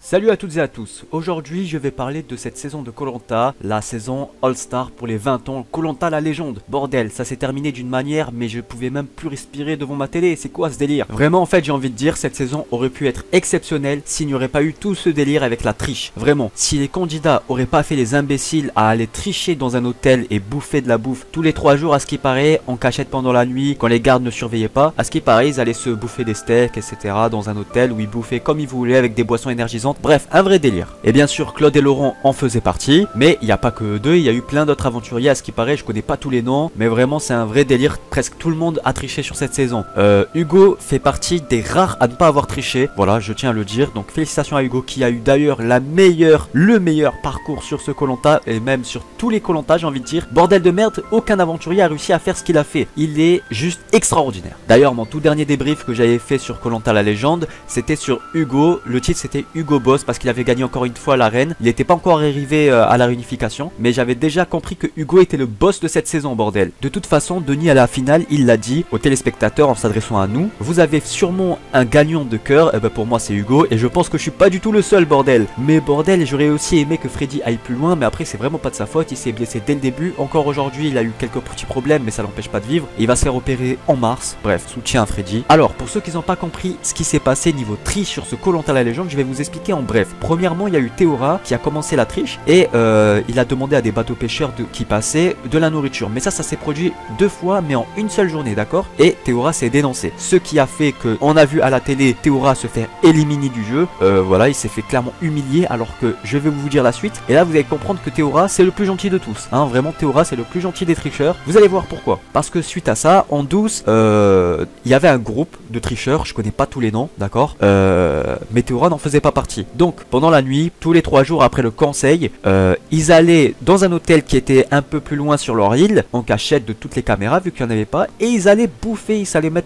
Salut à toutes et à tous, aujourd'hui je vais parler de cette saison de koh, la saison All-Star pour les 20 ans, koh la légende. Bordel, ça s'est terminé d'une manière mais je pouvais même plus respirer devant ma télé, c'est quoi ce délire? Vraiment en fait j'ai envie de dire, cette saison aurait pu être exceptionnelle s'il n'y aurait pas eu tout ce délire avec la triche. Vraiment, si les candidats auraient pas fait les imbéciles à aller tricher dans un hôtel et bouffer de la bouffe tous les 3 jours à ce qui paraît, en cachette pendant la nuit, quand les gardes ne surveillaient pas, à ce qui paraît ils allaient se bouffer des steaks etc. dans un hôtel où ils bouffaient comme ils voulaient avec des boissons énergisantes. Bref, un vrai délire. Et bien sûr, Claude et Laurent en faisaient partie, mais il n'y a pas que eux deux, il y a eu plein d'autres aventuriers à ce qui paraît, je connais pas tous les noms, mais vraiment c'est un vrai délire, presque tout le monde a triché sur cette saison. Hugo fait partie des rares à ne pas avoir triché, voilà, je tiens à le dire, donc félicitations à Hugo qui a eu d'ailleurs le meilleur parcours sur ce koh et même sur tous les koh, j'ai envie de dire. Bordel de merde, aucun aventurier a réussi à faire ce qu'il a fait, il est juste extraordinaire. D'ailleurs, mon tout dernier débrief que j'avais fait sur koh la légende, c'était sur Hugo, le titre c'était Hugo Boss parce qu'il avait gagné encore une fois l'arène. Il n'était pas encore arrivé à la réunification, mais j'avais déjà compris que Hugo était le boss de cette saison, bordel. De toute façon, Denis à la finale, il l'a dit aux téléspectateurs en s'adressant à nous: vous avez sûrement un gagnant de cœur, et ben pour moi c'est Hugo, et je pense que je suis pas du tout le seul, bordel. Mais bordel, j'aurais aussi aimé que Freddy aille plus loin, mais après c'est vraiment pas de sa faute, il s'est blessé dès le début. Encore aujourd'hui, il a eu quelques petits problèmes, mais ça l'empêche pas de vivre. Il va se faire opérer en mars. Bref, soutien à Freddy. Alors, pour ceux qui n'ont pas compris ce qui s'est passé niveau triche sur ce koh la légende, je vais vous expliquer en bref. Premièrement, il y a eu Théora qui a commencé la triche et il a demandé à des bateaux pêcheurs qui passaient de la nourriture. Mais ça s'est produit 2 fois, mais en une seule journée, d'accord? Et Théora s'est dénoncé. Ce qui a fait que on a vu à la télé Théora se faire éliminer du jeu. Voilà, il s'est fait clairement humilier, alors que je vais vous dire la suite. Et là, vous allez comprendre que Théora, c'est le plus gentil de tous. Hein, vraiment, Théora, c'est le plus gentil des tricheurs. Vous allez voir pourquoi. Parce que suite à ça, en douce, il y avait un groupe de tricheurs. Je connais pas tous les noms, d'accord? Mais Théora n'en faisait pas partie. Donc, pendant la nuit, tous les 3 jours après le conseil, ils allaient dans un hôtel qui était un peu plus loin sur leur île, en cachette de toutes les caméras vu qu'il n'y en avait pas, et ils allaient bouffer,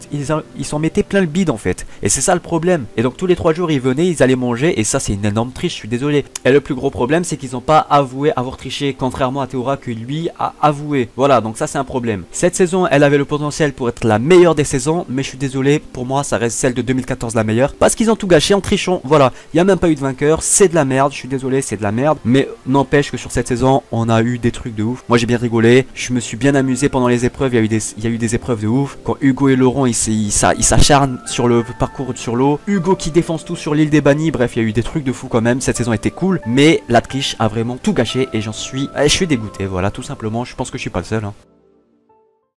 ils s'en mettaient plein le bide en fait. Et c'est ça le problème. Et donc tous les 3 jours ils venaient, ils allaient manger, et ça c'est une énorme triche, je suis désolé. Et le plus gros problème c'est qu'ils n'ont pas avoué avoir triché, contrairement à Théora que lui a avoué. Voilà, donc ça c'est un problème. Cette saison elle avait le potentiel pour être la meilleure des saisons, mais je suis désolé, pour moi ça reste celle de 2014 la meilleure, parce qu'ils ont tout gâché en trichant. Voilà, il n'y a même pas eu de vainqueur, c'est de la merde, je suis désolé, c'est de la merde, mais n'empêche que sur cette saison on a eu des trucs de ouf. Moi j'ai bien rigolé, je me suis bien amusé pendant les épreuves, il y a eu des épreuves de ouf. Quand Hugo et Laurent ils s'acharnent sur le parcours sur l'eau, Hugo qui défonce tout sur l'île des bannis, bref il y a eu des trucs de fou quand même. Cette saison était cool, mais la triche a vraiment tout gâché et je suis dégoûté, voilà, tout simplement. Je pense que je suis pas le seul, hein.